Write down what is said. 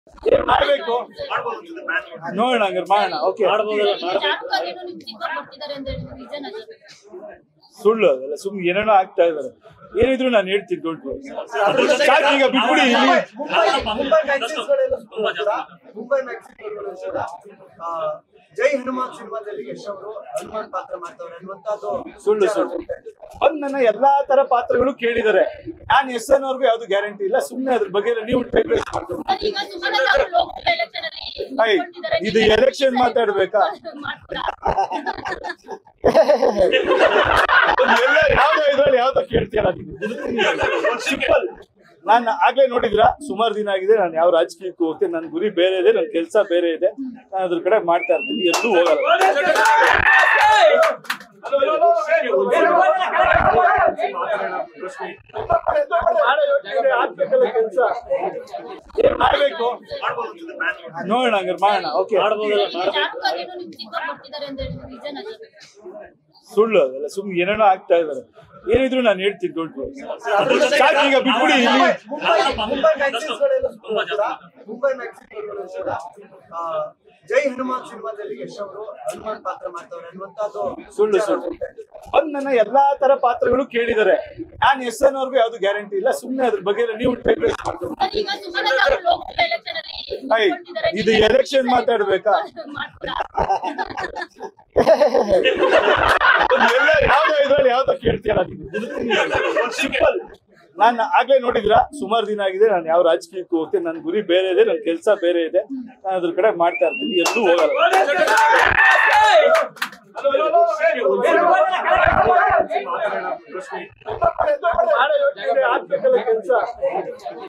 ಏನ್ ಮಾಡ್ಬೇಕು ನೋಡೋಣ ಹಂಗಾರೆ ಮಾಡೋಣ. ಓಕೆ ಸುಳ್ಳು ಅದೆಲ್ಲ ಸುಮ್ನೆ ಏನೇನೋ ಆಗ್ತಾ ಇದಾರೆ. ಏನಿದ್ರು ನಾನು ಹೇಳ್ತೀನಿ ಡೋಂಟ್ ವರಿ. ಈಗ ಬಿಟ್ಬಿಡಿ ಇಲ್ಲಿ. ಜೈ ಹನುಮಾನ್ ಸಿನಿಮಾದಲ್ಲಿ ಯಶ್ ಅವರು ಹನುಮಾನ್ ಪಾತ್ರ ಮಾಡ್ತವ್ರೆ ಅನ್ನುವಂಥದ್ದು ಸುಳ್ಳು ಸುಳ್ಳು. ನನ್ನ ಎಲ್ಲಾ ತರ ಪಾತ್ರಗಳು ಕೇಳಿದ್ದಾರೆ. ನಾನು ಎಸ್ ಎನ್ ಅವ್ರಿಗೂ ಯಾವ್ದು ಗ್ಯಾರಂಟಿ ಇಲ್ಲ. ಸುಮ್ನೆ ಅದ್ರ ಬಗ್ಗೆ ನೀವು ಇದು ಎಲೆಕ್ಷನ್ ಮಾತಾಡ್ಬೇಕಾ? ಯಾವ್ದೋ ಇದ್ರಲ್ಲಿ ಯಾವ್ದೋ ಕೇಳ್ತೀರ ಸಿಂಪಲ್. ನಾನು ಆಗ್ಲೇ ನೋಡಿದ್ರ ಸುಮಾರು ದಿನ ಆಗಿದೆ ನಾನು ಯಾವ ರಾಜಕೀಯಕ್ಕೂ ಹೋಗ್ತೇನೆ. ನನ್ನ ಗುರಿ ಬೇರೆ ಇದೆ, ನನ್ನ ಕೆಲಸ ಬೇರೆ ಇದೆ. ನಾನು ಅದ್ರ ಕಡೆ ಮಾಡ್ತಾ ಇರ್ತೀನಿ, ಎಲ್ಲೂ ಹೋಗಲ್ಲ. ಕೆಲಸ ಏನ್ ಮಾಡ್ಬೇಕು ನೋಡೋಣ ಹಂಗಾರೆ ಮಾಡೋಣ. ಓಕೆ ಸುಳ್ಳು ಅದೆಲ್ಲ ಸುಮ್ನೆ ಏನೇನೋ ಆಗ್ತಾ ಇದಾರೆ. ಏನಿದ್ರು ನಾನು ಹೇಳ್ತೀನಿ ಡೋಂಟ್ ವರಿ. ಈಗ ಬಿಟ್ಬಿಡಿ ಇಲ್ಲಿ. ಮುಂಬೈ ಜೈ ಹನುಮಾನ್ ಸಿನಿಮಾದಲ್ಲಿ ಯಶ್ ಅವರು ಹನುಮಾನ್ ಪಾತ್ರ ಮಾಡ್ತವ್ರೆ ಅನ್ನುವಂಥದ್ದು ಸುಳ್ಳು ಸುಳ್ಳು. ನನ್ನ ಎಲ್ಲಾ ತರ ಪಾತ್ರಗಳು ಕೇಳಿದ್ದಾರೆ. ನಾನು ಎಸ್ ಎನ್ ಅವ್ರಿಗೂ ಯಾವ್ದು ಗ್ಯಾರಂಟಿ ಇಲ್ಲ. ಸುಮ್ನೆ ಅದ್ರ ಬಗ್ಗೆ ನೀವು ಇದು ಎಲೆಕ್ಷನ್ ಮಾತಾಡ್ಬೇಕಾ? ಯಾವ್ದೋ ಇದ್ರಲ್ಲಿ ಯಾವ್ದೋ ಕೇಳ್ತೀರ ಸಿಂಪಲ್. ನಾನು ಆಗ್ಲೇ ನೋಡಿದ್ರ ಸುಮಾರು ದಿನ ಆಗಿದೆ ನಾನು ಯಾವ ರಾಜಕೀಯಕ್ಕೂ ಹೋಗ್ತೇನೆ. ನನ್ನ ಗುರಿ ಬೇರೆ ಇದೆ, ನನ್ನ ಕೆಲಸ ಬೇರೆ ಇದೆ. ನಾನು ಅದ್ರ ಕಡೆ ಮಾಡ್ತಾ ಇರ್ತೀನಿ, ಎಲ್ಲೂ ಹೋಗಲ್ಲ. ಕೆಲಸ